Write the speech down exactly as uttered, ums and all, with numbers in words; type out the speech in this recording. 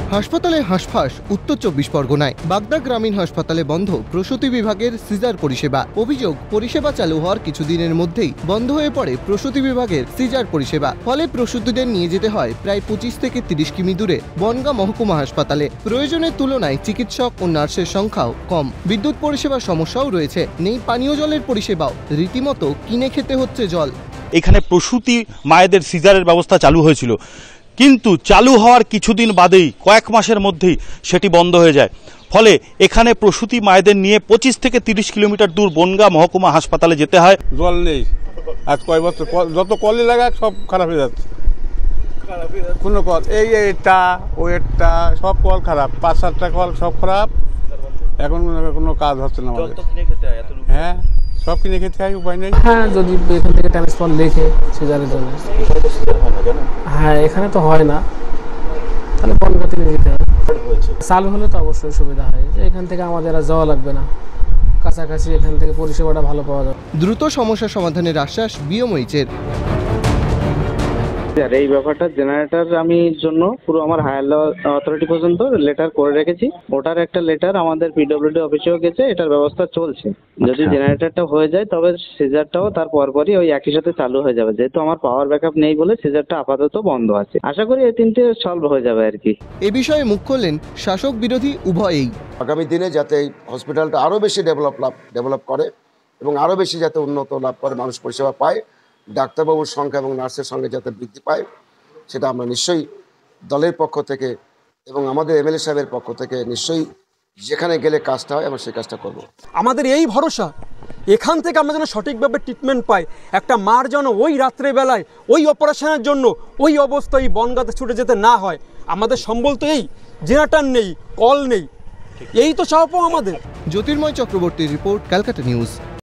হাসপাতালে হাঁসফাঁস উত্তর চব্বিশ পরগনায়। বাগদা গ্রামীণ হাসপাতালে বন্ধ প্রসূতি বিভাগের সিজার পরিষেবা। অভিযোগ, পরিষেবা চালু হওয়ার কিছুদিনের মধ্যেই বন্ধ হয়ে পড়ে প্রসূতি বিভাগের সিজার পরিষেবা। ফলে প্রসূতিদের নিয়ে যেতে হয় প্রায় পঁচিশ থেকে তিরিশ কিমি দূরে বনগাঁ মহকুমা হাসপাতালে। প্রয়োজনের তুলনায় চিকিৎসক ও নার্সের সংখ্যাও কম। বিদ্যুৎ পরিষেবার সমস্যাও রয়েছে, নেই পানীয় জলের পরিষেবাও, রীতিমতো কিনে খেতে হচ্ছে জল। এখানে প্রসূতি মায়েদের সিজারের ব্যবস্থা চালু হয়েছিল, কিন্তু চালু হওয়ার কিছুদিন বাদেই কয়েক মাসের মধ্যেই সেটি বন্ধ হয়ে যায়। ফলে এখানে প্রসূতি মায়েদের নিয়ে পঁচিশ থেকে তিরিশ কিলোমিটার দূর বনগাঁ মহকুমা হাসপাতালে যেতে হয়। জল নেই, আজ কয়েক বছর যত কলই লাগা সব খারাপ হয়ে যাচ্ছে। কোনো কল এই এটা ওইটা সব কল খারাপ, পাঁচ সাতটা কল সব খারাপ। এখন কোনো কাজ হচ্ছে না আমাদের। হ্যাঁ, সব কিনে খেতে হয়, উপায় নেই। হ্যাঁ, যদি এখান থেকে ট্রান্সফার লেখে সিজারের জন্য। হ্যাঁ, এখানে তো হয় না, তাহলে বনগাঁতে নিয়ে যেতে হবে। চালু হলে তো অবশ্যই সুবিধা হয়, যে এখান থেকে আমাদের আর যাওয়া লাগবে না, কাছাকাছি এখান থেকে পরিষেবাটা ভালো পাওয়া যাবে। দ্রুত সমস্যা সমাধানের আশ্বাস বিএমওইচের। এই ব্যাপারটা জেনারেটর আমি জন্য পুরো আমার হায়ার অথরিটি পর্যন্ত লেটার করে রেখেছি। ওটার একটা লেটার আমাদের পিডব্লিউডি অফিসেও গেছে, এটার ব্যবস্থা চলছে। যদি জেনারেটরটা হয়ে যায় তবে সিজারটাও তার পরপরই ওই একই সাথে চালু হয়ে যাবে। যেহেতু আমার পাওয়ার ব্যাকআপ নেই বলে সিজারটা আপাতত বন্ধ আছে। আশা করি এই তিনটে সলভ হয়ে যাবে আর কি। এ বিষয়ে মুখ খুললেন শাসক বিরোধী উভয়েই। আগামী দিনে যাতে এই হসপিটালটা আরও বেশি ডেভেলপ লাভ ডেভেলপ করে এবং আরও বেশি যাতে উন্নত লাভ করে, মানুষ পরিষেবা পায়, ডাক্তারবাবুর সংখ্যা এবং নার্সের সংখ্যা যাতে বৃদ্ধি পায়, সেটা আমরা নিশ্চয়ই দলের পক্ষ থেকে এবং আমাদের এমএলএ সাহেবের পক্ষ থেকে নিশ্চয়ই যেখানে গেলে কাজটা হয় আমরা সেই কাজটা করব। আমাদের এই ভরসা, এখান থেকে আমরা যেন সঠিকভাবে ট্রিটমেন্ট পাই। একটা মার যেন ওই রাত্রেবেলায় ওই অপারেশনের জন্য ওই অবস্থায় বনগাঁতে ছুটে যেতে না হয়। আমাদের সম্বল তো এই, জেনারেটর নেই, কল নেই, এই তো চাওয়া পাওয়া আমাদের। জ্যোতির্ময় চক্রবর্তীর রিপোর্ট, ক্যালকাটা নিউজ।